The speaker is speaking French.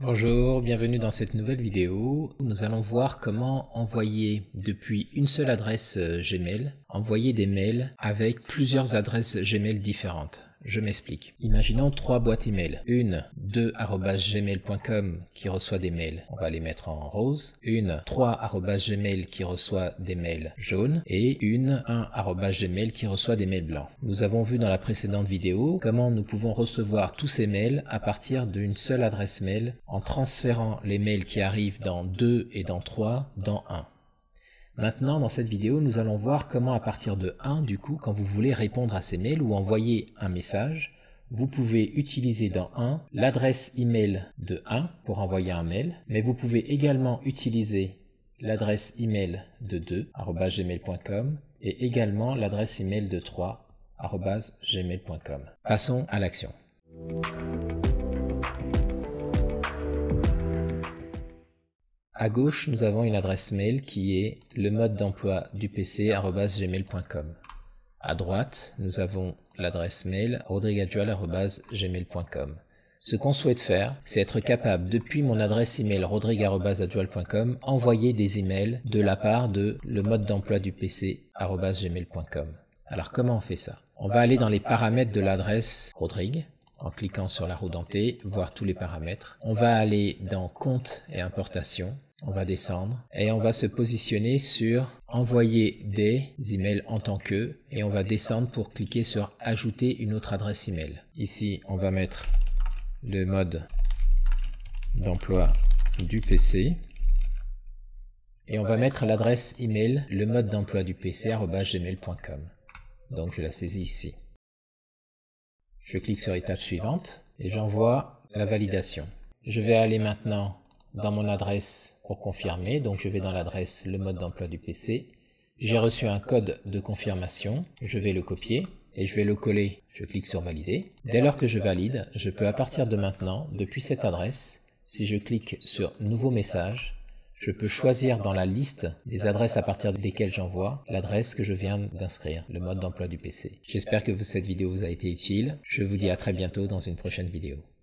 Bonjour, bienvenue dans cette nouvelle vidéo. Nous allons voir comment envoyer depuis une seule adresse Gmail, envoyer des mails avec plusieurs adresses Gmail différentes. Je m'explique. Imaginons trois boîtes email. Une 2@gmail.com qui reçoit des mails. On va les mettre en rose. Une 3@gmail qui reçoit des mails jaunes. Et une 1@gmail qui reçoit des mails blancs. Nous avons vu dans la précédente vidéo comment nous pouvons recevoir tous ces mails à partir d'une seule adresse mail en transférant les mails qui arrivent dans 2 et dans 3 dans 1. Maintenant, dans cette vidéo, nous allons voir comment à partir de 1, du coup, quand vous voulez répondre à ces mails ou envoyer un message, vous pouvez utiliser dans 1 l'adresse email de 1 pour envoyer un mail, mais vous pouvez également utiliser l'adresse email de 2, @gmail.com, et également l'adresse email de 3, @gmail.com. Passons à l'action. À gauche, nous avons une adresse mail qui est le mode d'emploi du PC @gmail.com. À droite, nous avons l'adresse mail rodrigue@gmail.com. Ce qu'on souhaite faire, c'est être capable, depuis mon adresse email rodrigue@gmail.com, envoyer des emails de la part de le mode d'emploi du PC @gmail.com. Alors comment on fait ça? On va aller dans les paramètres de l'adresse Rodrigue, en cliquant sur la roue dentée, voir tous les paramètres. On va aller dans compte et importation. On va descendre et on va se positionner sur envoyer des emails en tant que, et on va descendre pour cliquer sur ajouter une autre adresse email. Ici, on va mettre le mode d'emploi du PC et on va mettre l'adresse email le mode d'emploi du PC @gmail.com. Donc je la saisis ici. Je clique sur étape suivante et j'envoie la validation. Je vais aller maintenant dans mon adresse pour confirmer, donc je vais dans l'adresse le mode d'emploi du PC. J'ai reçu un code de confirmation, je vais le copier et je vais le coller. Je clique sur valider. Dès lors que je valide, je peux à partir de maintenant, depuis cette adresse, si je clique sur nouveau message, je peux choisir dans la liste des adresses à partir desquelles j'envoie l'adresse que je viens d'inscrire, le mode d'emploi du PC. J'espère que cette vidéo vous a été utile. Je vous dis à très bientôt dans une prochaine vidéo.